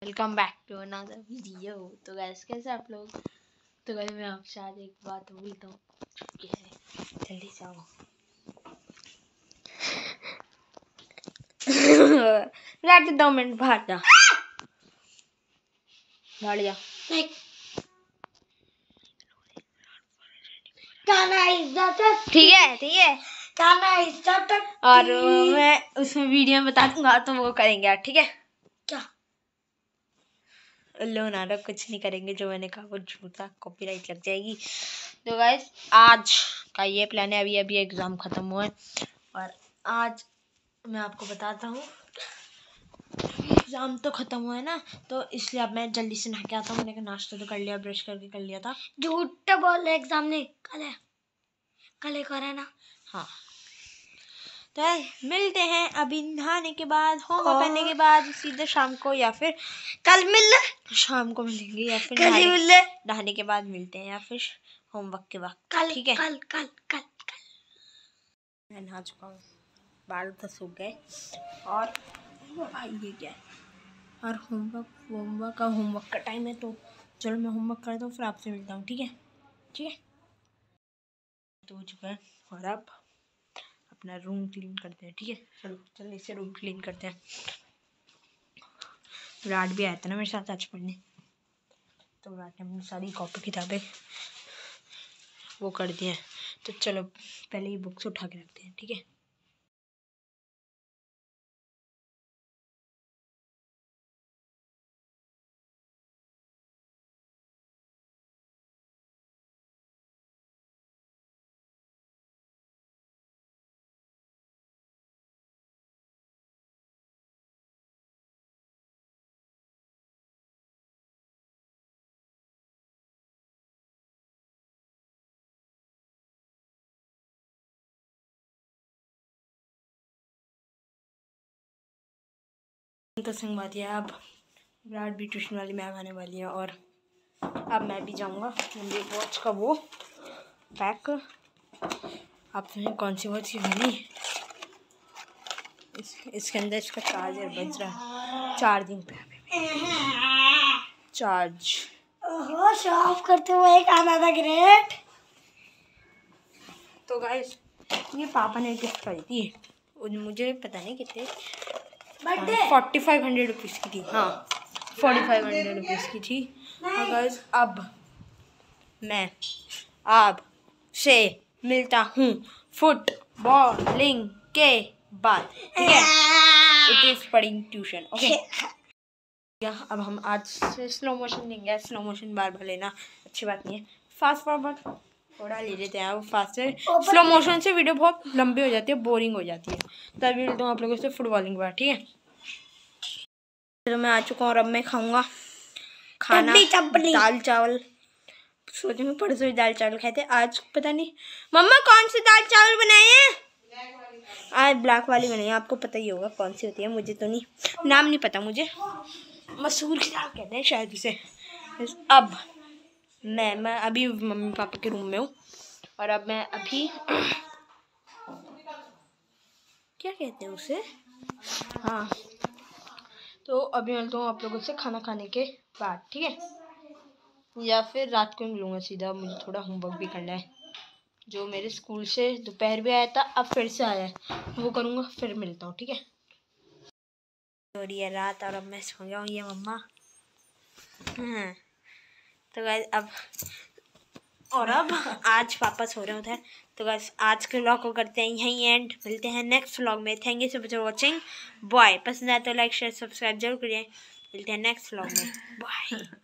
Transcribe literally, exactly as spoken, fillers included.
Welcome back to another video. तो guys कैसे आप लोग। तो गाइस मैं आपसे आज एक बात बोलता हूँ, जल्दी से आओ। बैठ दो मिनट बाहर जा, बाहर जा। ठीक है ठीक है और मैं उसमें वीडियो में बता दूंगा तो वो करेंगे, ठीक है। क्या लो ना लो, कुछ नहीं करेंगे। जो मैंने कहा वो झूठा, कॉपीराइट लग जाएगी। तो गाइस आज का ये प्लान है। अभी अभी एग्जाम खत्म हुआ है और आज मैं आपको बताता हूँ। एग्जाम तो खत्म हुआ है ना, तो इसलिए अब मैं जल्दी से नहा के आता हूँ। मैंने नाश्ता तो कर लिया, ब्रश करके कर लिया था। झूठ बोल रहे, एग्जाम नहीं कल है, कल एक और है ना। हाँ तो मिलते हैं अभी नहाने के बाद, होमवर्क करने के बाद सीधे शाम को, या फिर कल मिल शाम को मिलेंगे, या फिर कल ही मिल नहाने के बाद मिलते हैं, या फिर होमवर्क के बाद। कल ठीक है कल कल कल कल मैं नहा चुका हूँ, बाल तो सूख गए। और भाई ये क्या है, और होमवर्क होमवर्क का होमवर्क का टाइम है, तो चलो मैं होमवर्क करता हूँ, फिर आपसे मिलता हूँ। ठीक है ठीक है तो हो चुका है और अब अपना रूम क्लीन करते हैं। ठीक है चलो चलो इसे रूम क्लीन करते हैं। विराट भी आया था ना मेरे साथ आज पढ़ने, तो विराट ने अपनी सारी कॉपी किताबें वो कर दी हैं। तो चलो पहले ही बुक्स उठा के रखते हैं। ठीक है तो संग बात है, अब विराट भी ट्यूशन वाली मैम आने वाली है और अब मैं भी जाऊंगा। मेरी वॉच का वो पैक, आप समझें कौन सी वॉच वाली, इस, इसके अंदर इसका चार्जर बज रहा है, चार्जिंग पे चार्ज। ओहो शॉप करते हुए एक आना था ग्रेट। तो गाइस ये पापा ने गिफ्ट करी थी, मुझे पता नहीं कितने, फोर्टी फाइव हंड्रेड रुपीज़ की थी। हाँ फोर्टी फाइव हंड्रेड रुपीज़ की थी। और गाइस अब मैं आप से मिलता हूँ फुटबॉलिंग के बाद। ठीक है इट इज़ पढ़िंग ट्यूशन। ओके अब हम आज से स्लो मोशन लेंगे। स्लो मोशन बार बार लेना अच्छी बात नहीं है, फास्ट फॉरवर्ड थोड़ा ले लेते हैं। अब फास्ट से स्लो मोशन से वीडियो बहुत लंबी हो जाती है, बोरिंग हो जाती है। तभी मिलता हूँ आप लोगों से फुटबॉलिंग बार। ठीक है तो मैं आ चुका हूँ और अब मैं खाऊंगा खाना, दाल चावल। सोचूंगा परसों दाल चावल खाए थे, आज पता नहीं मम्मा कौन सी दाल चावल बनाए हैं। आज ब्लैक वाली बनाई है, आपको पता ही होगा कौन सी होती है, मुझे तो नहीं, नाम नहीं पता मुझे, मसूर की दाल कहते हैं शायद इसे। अब मैं मैं अभी मम्मी पापा के रूम में हूँ और अब मैं अभी क्या कहते हैं उसे, हाँ तो अभी मिलता हूँ आप लोगों से खाना खाने के बाद। ठीक है या फिर रात को मिलूँगा सीधा, मुझे थोड़ा होमवर्क भी करना है जो मेरे स्कूल से दोपहर भी आया था, अब फिर से आया है, वो करूँगा, फिर मिलता हूँ। ठीक है हो रही है रात और अब मैं सो गया हूँ, ये मम्मा। हाँ तो गाइस अब और अब आज पापा सो रहे होते हैं। तो गाइस आज के व्लॉग को करते हैं यहीं एंड, मिलते हैं नेक्स्ट व्लॉग में। Thank you so much for watching, bye. पसंद आए तो लाइक शेयर सब्सक्राइब जरूर करिए, मिलते हैं नेक्स्ट व्लॉग में, बाय।